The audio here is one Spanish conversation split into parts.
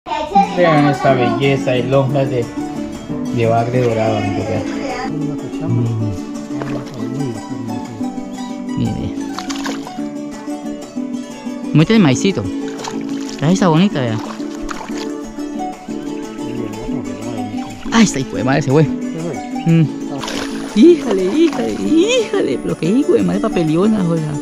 Vean esta belleza de lonjas de bagre dorado, amigo. Vean. Mire. Muestra el maicito. Ahí está bonita, vean. Ay, está hijo de madre ese güey. Híjale, híjale, híjale. Pero que hijo de madre papeliona, joder.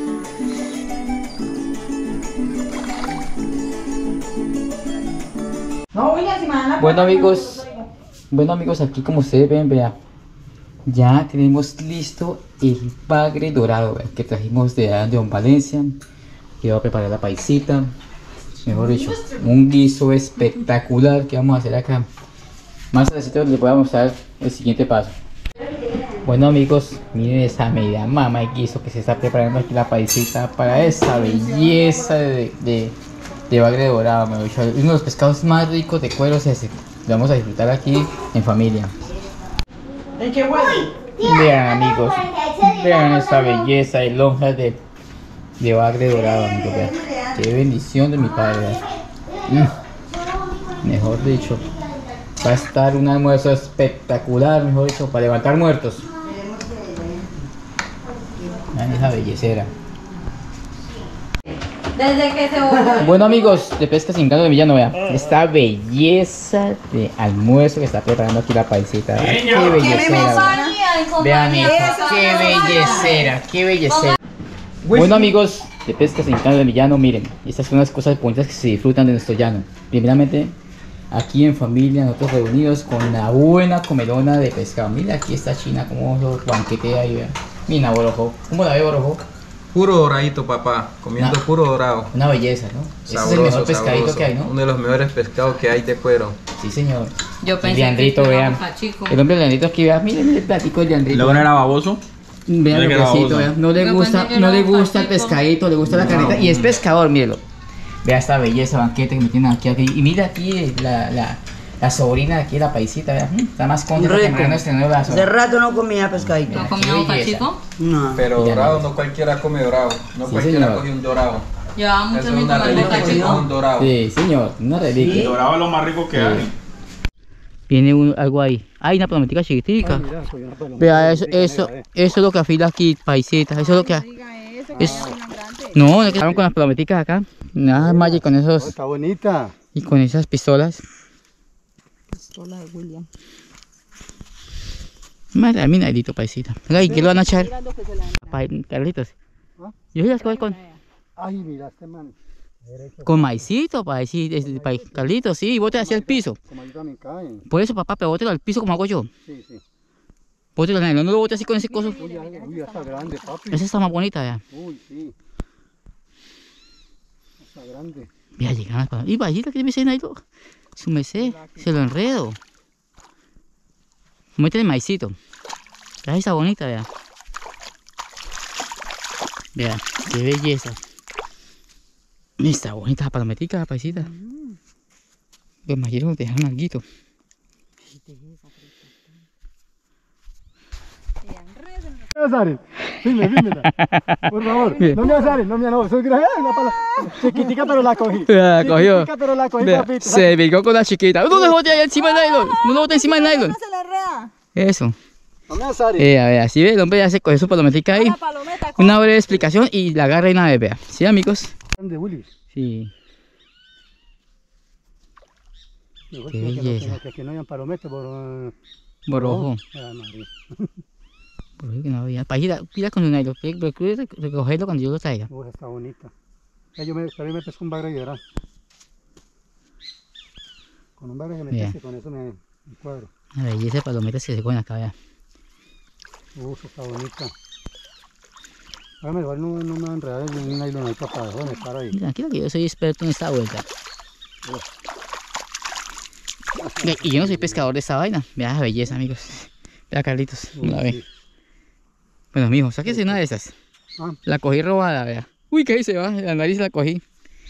Bueno amigos, aquí como ustedes ven, vean, ya tenemos listo el bagre dorado, vean, que trajimos de Don Valencia. Que va a preparar la paisita, mejor dicho, un guiso espectacular que vamos a hacer acá. Más adelante les voy a mostrar el siguiente paso. Bueno amigos, miren esa media mama de guiso que se está preparando aquí la paisita para esa belleza de bagre dorado, mejor dicho. Uno de los pescados más ricos de cuero es ese. Lo vamos a disfrutar aquí en familia. Vean amigos, vean esta belleza de lonjas de bagre dorado, amigos. Vean. Qué bendición de mi padre. Mejor dicho, va a estar un almuerzo espectacular, mejor dicho, para levantar muertos. Vean esa bellecera. Desde que se volvió. Bueno amigos de Pesca Sin Gato de Villano, vean esta belleza de almuerzo que está preparando aquí la paisita. Qué bellecera. Vean eso, qué bellecera, qué bellecera. Bueno amigos de Pesca Sin Gato de Villano, miren, estas son las cosas bonitas que se disfrutan de nuestro llano. Primeramente, aquí en familia, nosotros reunidos con una buena comelona de pescado. Mira aquí esta china como lo banquetea ahí, vean. Mira Borojo, ¿cómo la ve Borojo? Puro doradito, papá, comiendo puro dorado. Una belleza, ¿no? Sabroso, ese es el mejor pescadito sabroso. Que hay, ¿no? Uno de los mejores pescados que hay de cuero. Sí, señor. Yo pensé Leandrito, que vean. El hombre Leandrito aquí, vean. Miren el platico de Leandrito. ¿Luego no era baboso? Vean el pesito, vean. No le Yo gusta, pensé que no le era un gusta el pachico. pescadito, le gusta la carnita. Y es pescador, mírelo. Vea esta belleza, banquete que me tienen aquí. Y mira aquí la sobrina de aquí, la paisita, vean. Está más contenta que me este nuevo brazo. De rato no comía pescadito. ¿No comió pachico? No. Pero Ya dorado no. no cualquiera come dorado. No Sí, cualquiera señor. coge un dorado. Llevaba mucho Eso es tiempo una comiendo reliquia que pachico. es un dorado. Sí, señor. Una reliquia. Dorado es lo más rico que Sí. hay. Viene algo ahí. Hay una palometica chiquitica. Vea, eso es lo que afila aquí, paisita. Eso es lo que... No, no quedaron con las palometicas acá. Nada más y con esos... Está bonita. Y con esas pistolas. Pistola de William. Madre mía, negrito, paisita. Venga, ¿y qué lo van a echar? Carlitos. Yo ya estoy con Ay, mira este man. maicito, Carlitos, sí, y bote hacia el piso. Como ahí también caen. Por eso, papá, pero bótelo al piso como hago yo. Sí, sí. Bótelo, no lo bote así con ese coso. Uy, ya está grande, papi. Esa está más bonita, ya. Uy, sí. Está grande. Mira, llegan las palomitas. Y vayita, que me dicen ahí, su mesé, se lo enredo. Muestra el maicito. Ahí está bonita, vea. Vea, qué belleza. Está bonita la palometica, la paisita. Los mayeros te dejan alguito. Azares, fíjmela. Por favor, no me azares, no me no, soy grande, una pala chiquitica pero la cogí. La cogió. Chiquitica pero la cogí, Vea, papito. se virgó con la chiquita. No lo bote ahí encima del nylon. No lo bote encima del nylon. se le rea. Eso. No me azares. Vea, así ve, el hombre ya se coge su palometica ahí. Palometa. Una breve explicación y la agarra y una vez, vea. ¿Sí, amigos? Grande, Willy. Sí. Mejor Qué que belleza. que no hayan palometas por... Borrojo. Ah, madre. Por ahí que no había. Paisita, pila con un nylon. Procure recogerlo cuando yo lo traiga. Uy, está bonita. Ya yo me pesco un bagre y verás. Con un bagre que me Mira. pesque, con eso me cuadro. Una belleza de palometas que se ponen acá, vea. Está bonita. Ahora igual no me van a enredar en un nylon ahí para estar ahí. Tranquilo que yo soy experto en esta vuelta. Y yo no soy pescador de esta vaina. Vea la belleza, amigos. Vea, Carlitos, ¿cómo la ve? Sí. Bueno, mijo, sáquese una de esas. Ah. La cogí robada, vea. Uy, que ahí se va, la nariz la cogí.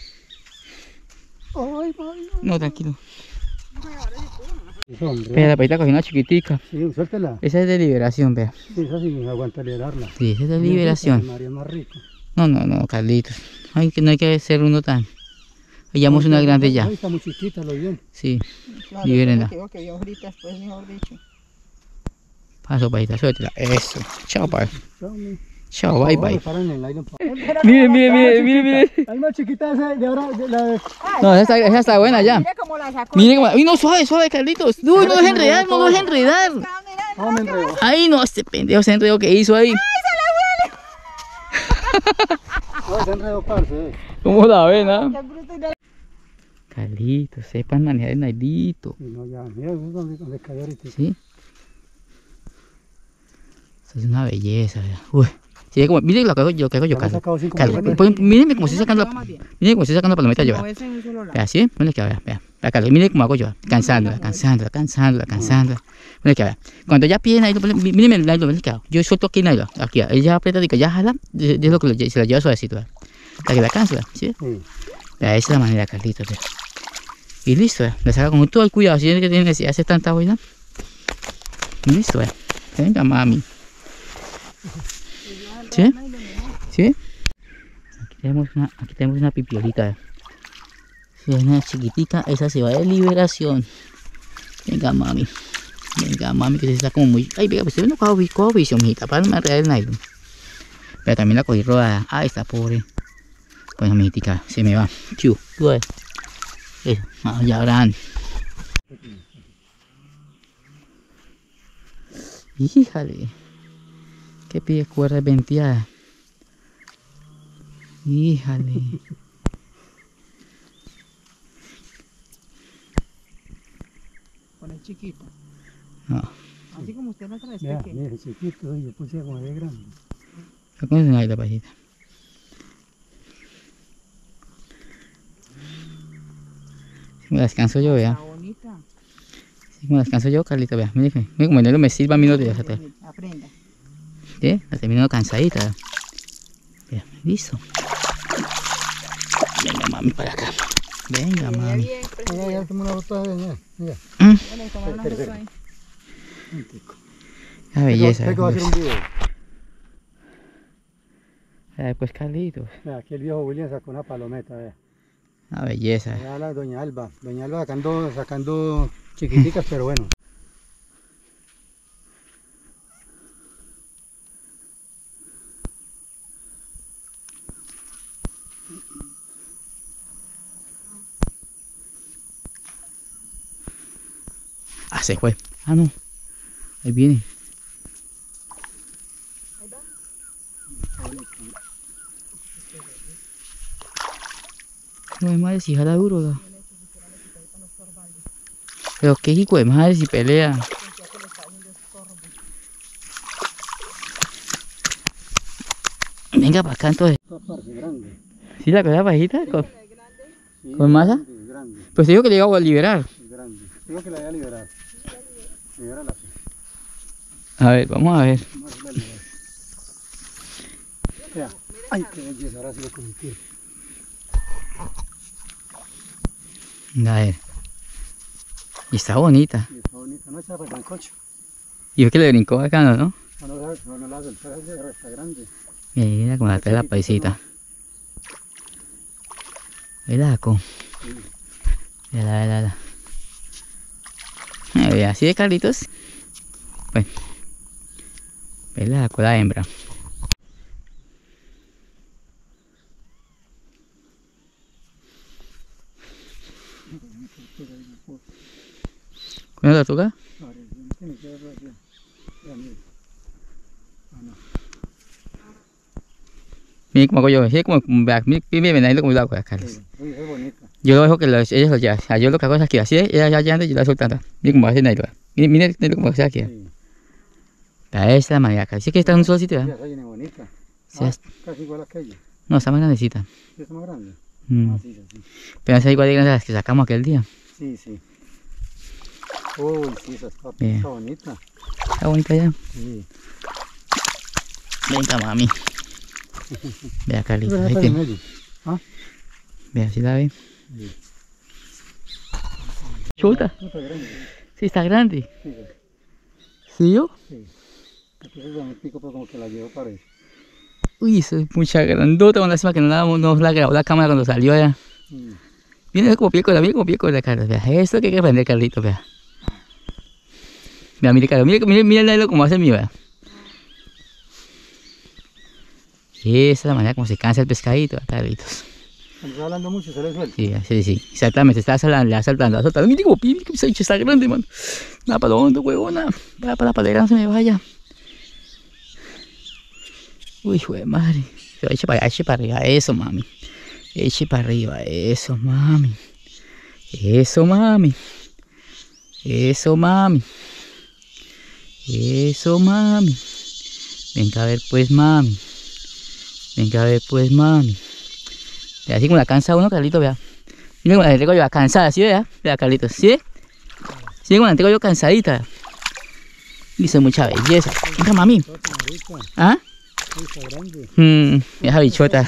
Ay, ay, No, tranquilo. ay. Hombre. Vea, la paita cogí una chiquitica. Sí, suéltela. Esa es de liberación, vea. Sí, esa sí me aguanta liberarla. Sí, esa es de liberación. María más rico. No, Carlitos. Ay, que no hay que ser uno tan Hallamos una grande ya. Ahí está muy chiquita, lo bien. Sí. Claro, Libérenla. digo que yo ahorita después, mejor dicho. Paso, pajita, suéltela. Eso. Chao, pa. Chao, mi. Chao, bye, bye. Paran en el nylon. Miren, miren, miren, miren, miren. Hay más chiquita de ahora, de la de... No, esa está buena ya. Mira cómo la sacó. Miren cómo. Uy, no, suave, suave, Carlitos. No, no dejes enredar, no dejes enredar. No, me enredo. Ay, no, este pendejo se enredó que hizo ahí. No, se enredó, parce. ¿Cómo la ven, ah? Qué bruto y de- Carlitos, sepan manejar el nailito. Y no, ya, mira, es donde cayó ahorita. ¿Sí? Esto es una belleza, ¿verdad? Uy. Sí, como, miren lo que hago yo, Ya me he Carlos. sacado 5 Carlos, millones. mírenme cómo estoy sacando la, Más bien. miren cómo estoy sacando la palometa yo. No, Vea, ese en un solo lado. vea, ¿sí? Miren que vea, vea. Vea, Carlos, miren cómo hago yo. Cansándola, cansándola, cansándola, cansándola. Miren que vea. Cuando ya pide nailo, mírenme el nailo, miren que hago. Yo suelto aquí el nailo, aquí, ella aprieta, digo, ya jala, yo lo que se la lleva suavecito, ¿verdad? Para que la canse, ¿verdad? ¿Sí? Sí. Vea, esa es la manera, Carlitos, ¿verdad? Y listo, ¿verdad? Le saca con todo el cuidado, si tiene que tiene necesidad de hacer tanta huella. Y listo, ¿verdad? Venga, mami. ¿Sí? ¿Sí? Aquí tenemos una pipiolita. Si es una chiquitica, esa se va de liberación. Venga, mami. Venga, mami, que se está como muy... Ay, venga, pues usted no cojo visión, mijita, para no me enredar el nylon. Pero también la cogí rodada. Ay, está pobre. Bueno, mijitica, se me va. Chiu, tú ves. Eso, ya verán. Híjale. ¿Qué pide cuerda venteada? Híjale. Con el chiquito. No. Así como usted la trae, Mira, este que. mira, chiquito, yo puse como de grande. ¿Cómo es la pajita? Si me descanso yo, vea. Está bonita. Si me descanso yo, Carlito, vea. Mire, mire como el me sirva a mí no te deja atrás. Aprenda. ¿Sí? La termino cansadita. Vea. Vea, listo. Venga, mami, para acá. Venga, Mira mami. bien, pues, Mira, ya tomé una botella de mira, mira. bueno, y tomar una foto ahí. La belleza. Tengo que hacer un video. Pues Carlitos. Mira, aquí el viejo William sacó una palometa, vea. La belleza. Allá la doña Alba sacando chiquiticas, pero bueno. Ah, se fue. Ah, no. Ahí viene. No, madre, si jala duro. ¿No? Pero qué hijo de madre si pelea. Venga para acá entonces. Esta parte grande. ¿Sí la cosa bajita? Sí, ¿Con masa? Es grande, Pues te digo que le iba a liberar. es grande. Digo que la voy a liberar. Liberarla. A ver, vamos a ver. Vamos a liberar. Vea. Ay, qué belleza, ahora sí lo conecté. A ver. Y está bonita. Sí, está bonita, no está para el coche. Y yo que le brincó bacano, ¿no? No la soltar, está grande. Mira como la trae la paisita. Mira, Mira. Así de Carlitos. Bueno. Mira con la hembra. ¿Con la tortuga? Mira cómo hago yo, mira cómo, mira cómo lo hago, Carlos. Sí, es bonita. Yo lo dejo que ellos lo lleven, o sea, yo lo que hago es aquí, así, ella ya anda y yo la soltando. Mira cómo hace Nailo, mira cómo hace aquí. Sí. Esta es la manera, así que está en un solo sitio, Sí, ¿verdad? esa viene bonita. Sí, Ah, casi igual a aquella. No, está más grandecita. ¿Sí está más grande? Mm. Ah, sí, sí. Pero esa es igual de grande a las que sacamos aquel día. Sí, sí. Uy, sí, esa Bien. está bonita. Está bonita ya. Sí. Venga, mami. Vea, Carlitos, Pero ahí está en tiene. medio. ¿Ah? Vea, si la ve. Sí. Chuta. No está grande. Sí, está grande. Sí, ¿Sí yo? sí. Entonces da un pico, pero como que la llevo para eso. Uy, eso es mucha grandota, una lástima que no la grabó la cámara cuando salió allá. Mm. Mira como pie con la Carlos, vea. Esto que hay que aprender, Carlitos, vea. Vea, mire, Carlos, mire el nylon como hace el mío, vea. Esa es la manera como se cansa el pescadito, Carlitos. Cuando está hablando mucho, se le suelta. Sí, exactamente, está saltando. Mire como pie, mire que ese bicho está grande, man. Nada para lo hondo, huevona. Va para la palera, no se me vaya. Uy, hijo de madre. Eche para arriba, eso, mami. Eche para arriba, eso, mami. Eso, mami. Eso, mami. Eso, mami. Venga a ver, pues, mami. Venga a ver, pues, mami. Vea, así como la cansa uno, Carlitos, vea. Mira como la tengo yo cansada, ¿sí, vea? Vea, Carlitos, ¿sí? Sí, como la tengo yo cansadita. Dice mucha belleza. Venga, mami. ¿Ah? Esa bichota.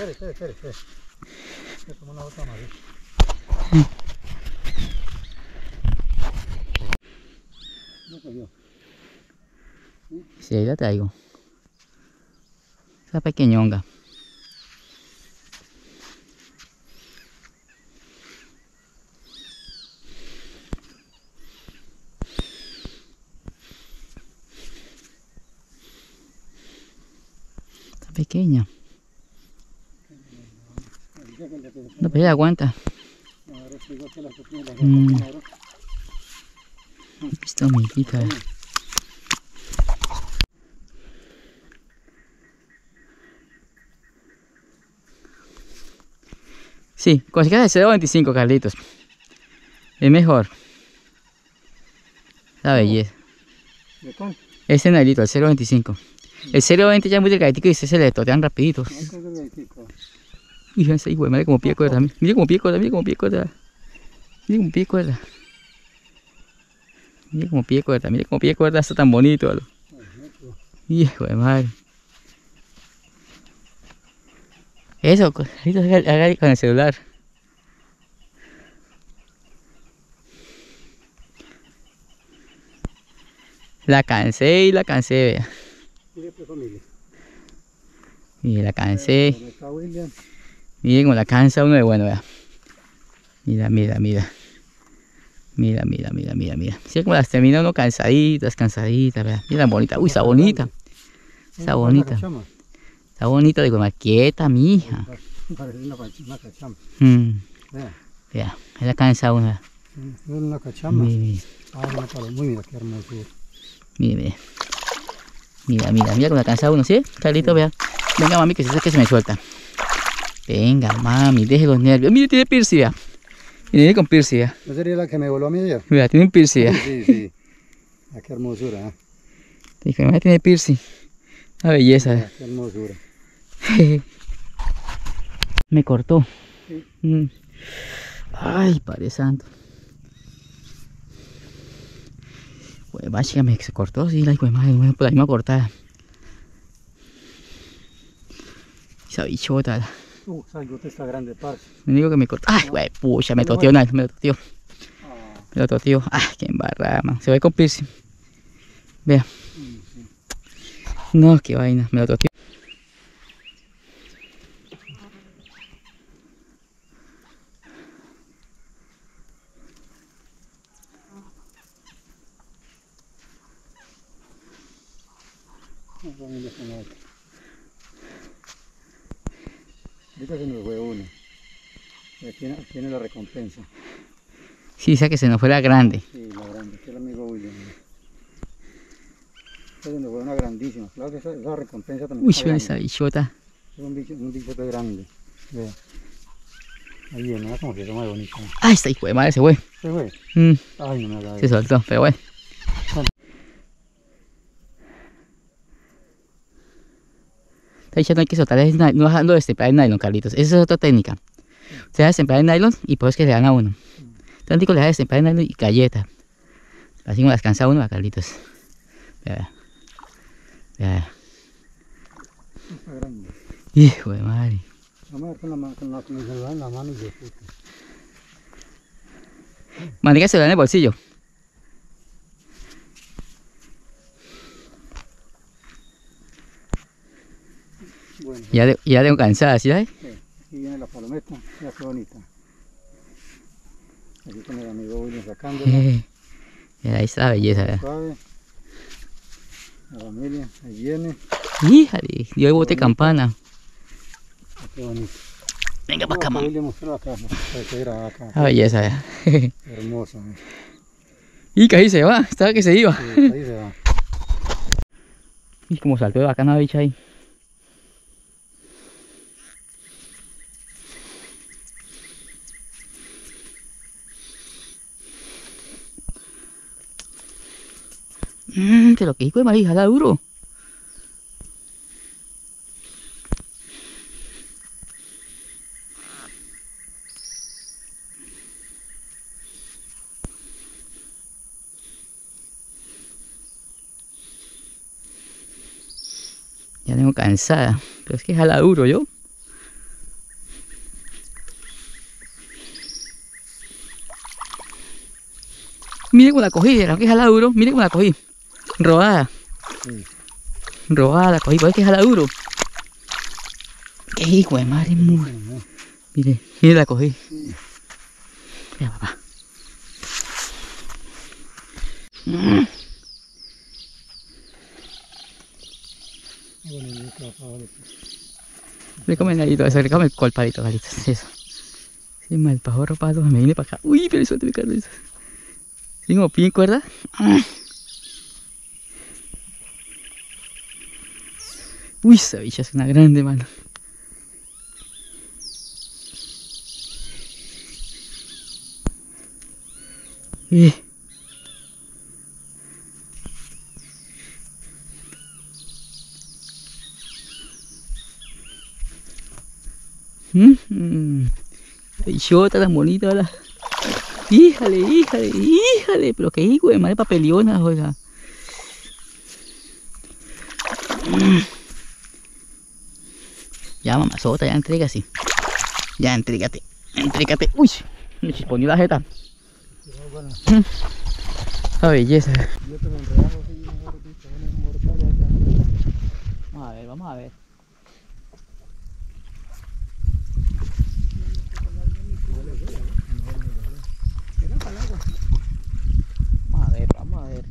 Sí, ahí la traigo. Esa pequeñonga. Está pequeña. No, pero ella aguanta. Esta humillita. Sí, consigues el 0.25, Carlitos. Es mejor. La belleza. Ese nailito, el 0.25. El 0.20 ya es muy delgadito y se le totean rapiditos. Fíjense, hijo de madre, como pie cuerda. Mire como pie cuerda, mire como pie cuerda. Mire como pie cuerda. Mire como pie cuerda, mire como pie cuerda, está tan bonito. Hijo de madre. Eso, haga con el celular. La cansé y la cansé, vea. Mire, la cansé. Miren cómo la cansa uno de bueno, vea. Mira, mira, mira. Mira, mira, mira, mira, mira. Sí, como las termina uno cansaditas, vea. Mira, bonita. Uy, está bonita. Está bonita. Está bonita, digo, más quieta, mija. Parece una cachama. Vea, es la cansa una. Es una cachama. Mire, una paloma, mira qué hermosura. mire. Mira, mira, mira cómo la cansa uno, ¿sí? Carlito, vea. Venga, mami, que se me suelta. Venga, mami, deje los nervios. Mire, tiene piercing, vea. Viene con piercing, vea. ¿No sería la que me voló a mí ayer? Vea, tiene un piercing, vea. Sí, sí. Qué hermosura, ¿eh? Dijo, mira, tiene piercing. Una belleza. Qué hermosura. Me cortó. Sí. Ay, Padre Santo. Pues básicamente que se cortó, sí, la hijo de madre, por la misma cortada. Esa bichota. Esa gota está grande, parce. Me digo que me cortó. Ay, güey, pucha, me toteó nada, me lo toteó. Me lo toteó. Ay, qué embarrada, man. Se ve con piercing. Vea. No, qué vaina, me lo toteó. Ahorita se nos fue uno. Tiene la recompensa. Sí, esa que se nos fue la grande. Sí, la grande, que es el amigo William. Esa se nos fue una grandísima. Claro que esa recompensa también. Uy, ve esa bichota. Es un bicho grande. Vea. Ahí viene, ¿no? Como que está muy bonito. Ay, esta hijo de madre se fue. ¿Se fue? Ay, no me haga Se eso. soltó, pero bueno. Esta bicha no hay que soltar, no dejando de destemplar el nylon, Carlitos. Esa es otra técnica. Se deja destemplar el nylon y por eso es que le dan a uno. Tantico le deja destemplar el nylon y galleta. Así como las cansa uno a Carlitos. Vea, vea. Está grande. Hijo de madre. Vamos a ver con el celular en la mano y de puta. Mantenga el celular en el bolsillo. Bueno, Ya tengo cansada, ¿sí sabes? aquí viene la palometa. Mira qué bonita. Aquí con el amigo William sacando. Mira, ahí está la belleza. ¿Verdad? Suave. La familia, ahí viene. Híjale, dio el bote campana. Qué bonito. Venga para acá, mamá. William, mostró acá, que graba acá. La belleza. ¿Verdad? Hermosa. Y que ahí se va, estaba que se iba. Sí, ahí se va. Y como saltó de bacana la bicha ahí. Pero que hijo de maíz, jala duro. Ya tengo cansada, pero es que jala duro yo. Mire cómo la cogí, era que jala duro, mire cómo la cogí. Robada. Sí. Robada la cogí, pues que jala duro. Qué hijo de madre, mire, mire la cogí. Mira, papá. Recome nadito, acercame el colpadito, caritas, eso. Sí, mal pajorro palo, me viene para acá. Uy, pero suelta mi carne. ¿Sí, como pin cuerda? Uy, esa bicha es una grande, mano. Bichota tan bonita, la. Híjale, híjale, híjale, pero qué hijo de madre papeliona, oiga. Ya, mamazota, ya entrega así. Ya, entrégate, entrégate. Uy, me chisponió la jeta. La belleza. Vamos a ver, vamos a ver. Vamos a ver, vamos a ver.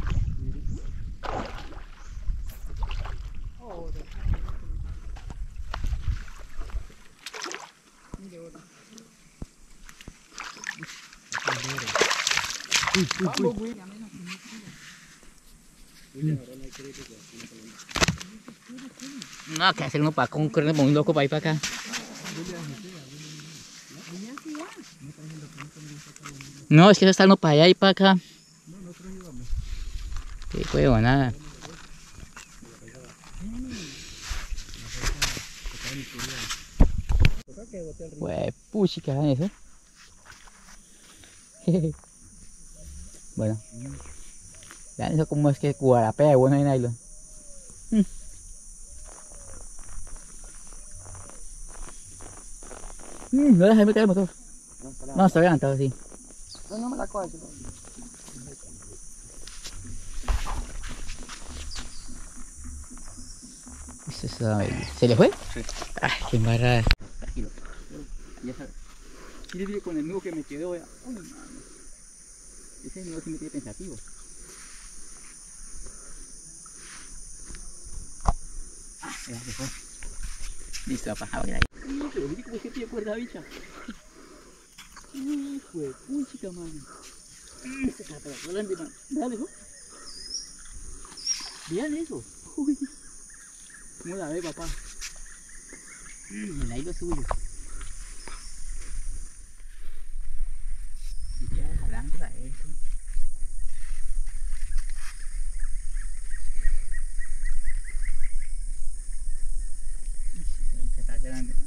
No, que hacer uno para con correr muy loco para ir para acá. No, es que eso está uno para allá y para acá. Qué juego, nada. Pues puchi, ¿qué hacen eso? Bueno, vean eso como es que guarapea de bueno en nylon. No déjame meter el motor. No, está levantado así. No me la coges. ¿Se le fue? Sí. Ay, qué embarrada. Tranquilo. Ya sabes. Mire con el nudo que me quedó. Uy, mano. Ese nudo sí me tiene pensativo. Ya se fue. Listo, papá. Ahora ahí. Pero mire cómo es que tiene cuerda, bicha. Hijo de puchica, mano. Se escapa la grande, mano. Vean eso. Vean eso. Uy. ¿Cómo la ve, papá? El aire suyo. Y ya jalando a eso. Está grande.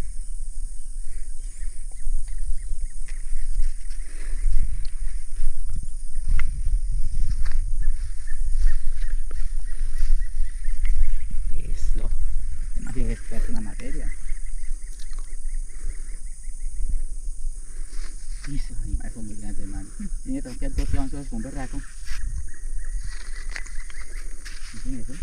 Eso. Demasiado experto en la materia. Y esos animales son muy grandes, hermano. Tiene que tocar 12 onzas con un berraco. ¿Entiendes eso?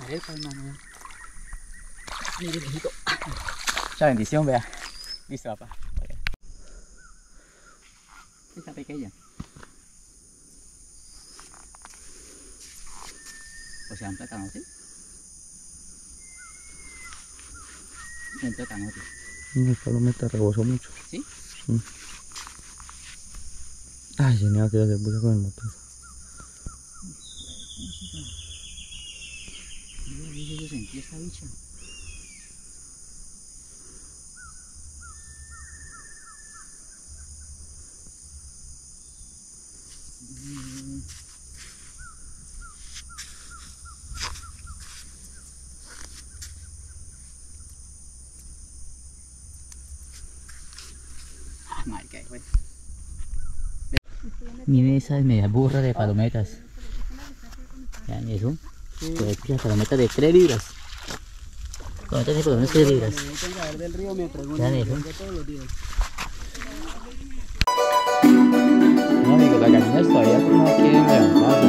arepa, hermano. Mire, mijito. Mucha bendición, vea. Listo, papá. Esta pequeña. O sea, un platanote. Un platanote. El palometa rebosó mucho. ¿Sí? Sí. Ay, se me va a quedar de puta con el motor. Yo sentí esta bicha. Marica, bueno. Miren esas medias burras de palometas. Vean eso. Las palometas de 3 libras. Palometas de palometas de 3 libras. Vean eso. No, amigo, las gallinas todavía no quieren levantarse.